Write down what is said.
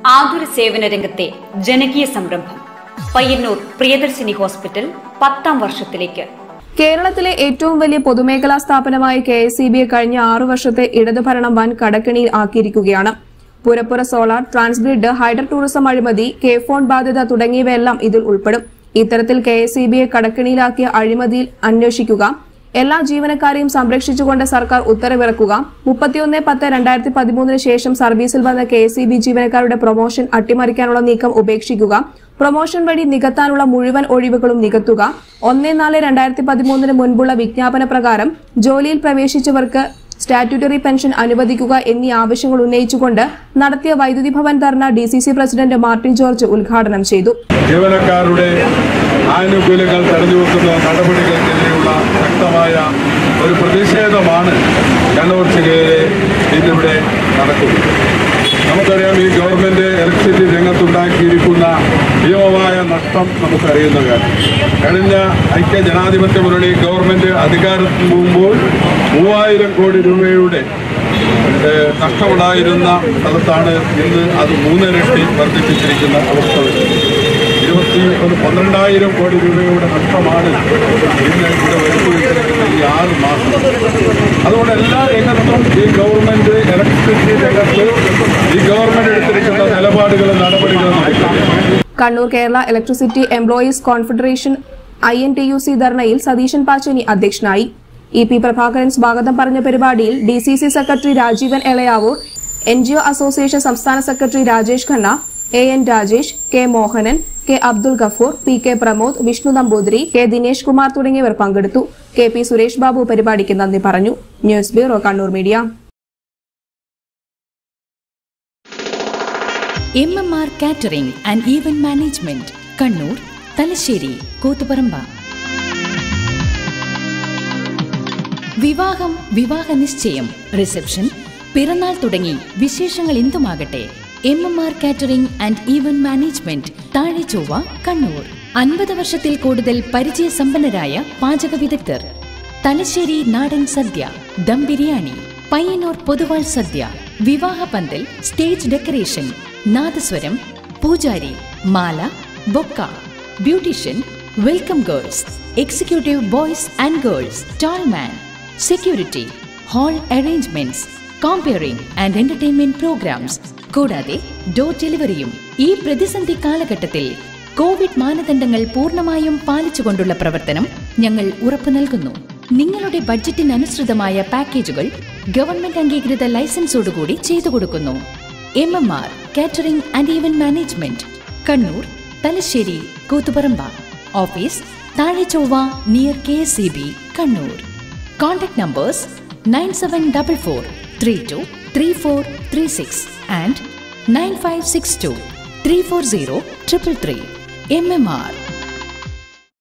ആതുര സേവന രംഗത്തെ ജനകീയ സംരംഭം പയ്യന്നൂർ പ്രിയദർശിനി ഹോസ്പിറ്റൽ 10ാം വർഷത്തിലേക്ക്. കേരളത്തിലെ ഏറ്റവും വലിയ പൊതുമേഖലാ സ്ഥാപനമായ KSEBയെ കഴിഞ്ഞ 6 വർഷത്തെ ഇടതുഭരണം വൻ കടക്കിണിയിൽ ആക്കിയിരിക്കുകയാണ്. പുരപ്പുറ സോളാർ, ട്രാൻസ്ഗ്രിഡ്, ഹൈഡർ ടൂറിസം അഴിമതി, കെ-ഫോൺ ബാധ്യത തുടങ്ങിയവയെല്ലാം ഇതിൽ ഉൾപ്പെടും. ഇത്തരത്തിൽ KSEBയെ കടക്കിണിയിലാക്കിയ അഴിമതിയിൽ അന്വേഷിക്കുക, എല്ലാ ജീവനക്കാരെയും സംരക്ഷിച്ചുകൊണ്ട് സർക്കാർ ഉത്തരവിറക്കുക, 31/10/2013 ശേഷം സർവീസിൽ വന്ന KSEB ജീവനക്കാരുടെ പ്രൊമോഷൻ അട്ടിമറിക്കാനുള്ള നീക്കം ഉപേക്ഷിക്കുക, പ്രൊമോഷൻ വഴി നികത്താനുള്ള മുഴുവൻ ഒഴിവുകളും നികത്തുക, 1/4/2013 മുൻപുള്ള വിജ്ഞാപന പ്രകാരം ജോലിയിൽ പ്രവേശിച്ചവർക്ക് സ്റ്റാറ്റ്യൂട്ടറി പെൻഷൻ അനുവദിക്കുക എന്നീ ആവശ്യങ്ങൾ ഉന്നയിച്ചുകൊണ്ട് നടത്തിയ വൈദ്യുതി ഭവൻ ധർണ DCC പ്രസിഡന്റ് മാർട്ടിൻ ജോർജ് ഉദ്ഘാടനം ചെയ്തു. ജീവനക്കാരുടെ ആനുകൂല്യങ്ങൾ തടഞ്ഞുവെക്കുന്ന നടപടികൾക്കെതിരെയുള്ള ശക്തമായ ഒരു പ്രതിഷേധമാണ് കണ്ണൂർ ജില്ലയിലെ ഇന്നിവിടെ നടക്കുന്നത്. നമുക്കറിയാം, ഈ ഗവൺമെന്റ് ഇലക്ട്രിസിറ്റി രംഗത്തുണ്ടാക്കിയിരിക്കുന്ന ഭീമമായ നഷ്ടം നമുക്കറിയുന്ന കാര്യം. കഴിഞ്ഞ ഐക്യ ജനാധിപത്യ മുന്നണി ഗവൺമെന്റ് അധികാരത്തിൽ പോകുമ്പോൾ 3000 കോടി രൂപയുടെ നഷ്ടമുണ്ടായിരുന്ന സ്ഥലത്താണ് ഇന്ന് അത് 3 ഇരട്ടി വർദ്ധിപ്പിച്ചിരിക്കുന്ന അവസ്ഥ വരുന്നത്. 12,000 കോടി രൂപയുടെ നഷ്ടമാണ് ഇന്ന് ഇവിടെ വരുത്തിയിരിക്കുന്ന ഈ 6 മാസം. അതുകൊണ്ട് എല്ലാ രംഗത്തും ഈ ഗവൺമെന്റ് ഇലക്ട്രിസിറ്റി രംഗത്ത് ഈ ഗവൺമെന്റ് എടുത്തിരിക്കുന്ന നിലപാടുകളും നടപടികളും Kannur Kerala electricity employees confederation INTUC ധർണയിൽ സതീശൻ പാച്ചേനി അധ്യക്ഷനായി. EP പ്രഭാകരൻ സ്വാഗതം പറഞ്ഞ പരിപാടിയിൽ DCC secretary Rajeevan Elayavoor, NGO association സംസ്ഥാന secretary Rajesh Khanna, AN Rajesh, K Mohanan, K Abdul Gafoor, PK Pramod, Vishnu Namboothiri, K Dinesh Kumar തുടങ്ങിയവർ പങ്കെടുത്തു. KP സുരേഷ് ബാബു പരിപാടിക്ക് നന്ദി പറഞ്ഞു. News bureau, Kannur media. MMR catering and event management, Kannur, Thalassery, Koothuparamba. വിവാഹം, വിവാഹ നിശ്ചയം, റിസപ്ഷൻ, പിറന്നാൾ തുടങ്ങി വിശേഷങ്ങൾ എന്തുമാകട്ടെ, MMR catering and event management, Thazhe Chovva, Kannur. 50 വർഷത്തിൽ കൂടുതൽ പരിചയസമ്പന്നരായ പാചക വിദഗ്ധർ. തലശ്ശേരി നാടൻ സദ്യ, ദം ബിരിയാണി, പയ്യന്നൂർ പൊതുവാൾ സദ്യ, വിവാഹ പന്തൽ, സ്റ്റേജ് ഡെക്കറേഷൻ, നാദസ്വരം, പൂജാരി, മാല, bouquet, beautician, welcome girls, executive boys and girls, tall man, security, hall arrangements, compering and entertainment programmes, കൂടാതെ ഡോർ ഡെലിവറിയും. ഈ പ്രതിസന്ധി കാലഘട്ടത്തിൽ കോവിഡ് മാനദണ്ഡങ്ങൾ പൂർണ്ണമായും പാലിച്ചുകൊണ്ടുള്ള പ്രവർത്തനം ഞങ്ങൾ ഉറപ്പു നൽകുന്നു. നിങ്ങളുടെ ബഡ്ജറ്റിനനുസൃതമായ പാക്കേജുകൾ ഗവൺമെന്റ് അംഗീകൃത ലൈസൻസോടുകൂടി ചെയ്തു കൊടുക്കുന്നു. MMR catering and event management, Kannur, Thalassery, Koothuparamba. Office Thazhe Chovva near KSEB, Kannur. Contact numbers 9744323436 and 9562 340 333. MMR